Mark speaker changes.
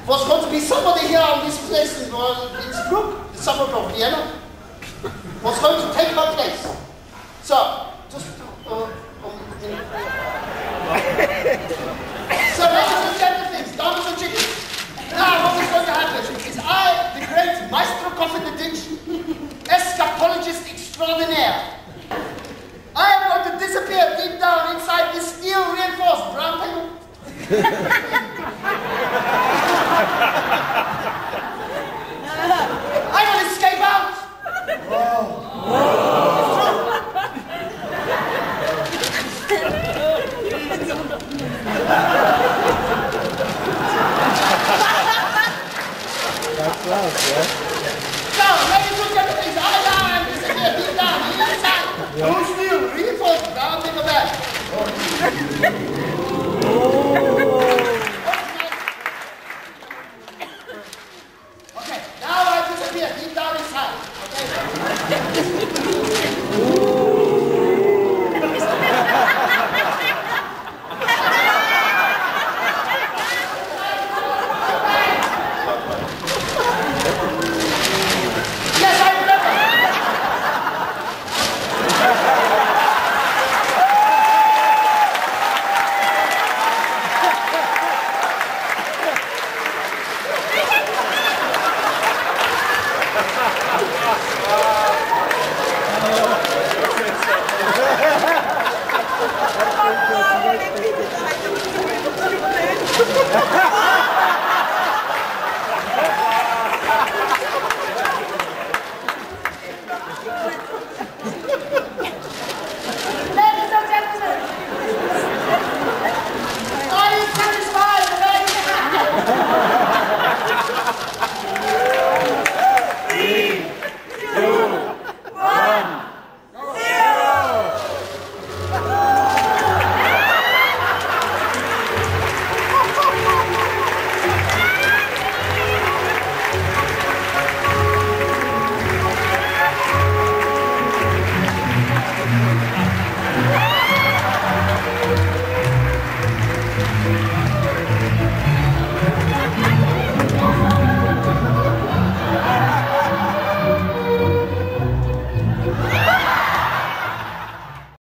Speaker 1: was going to be somebody here on this place in Innsbruck, the summer of Vienna, was going to take her place. So, just, so, ladies and gentlemen, dames and chickens, now what is going to happen is I, the great Maestro Coffin the Ditch, escapologist extraordinaire, I am going to disappear deep down inside this steel reinforced brown paper. I will escape out. Whoa.
Speaker 2: That's love, yeah.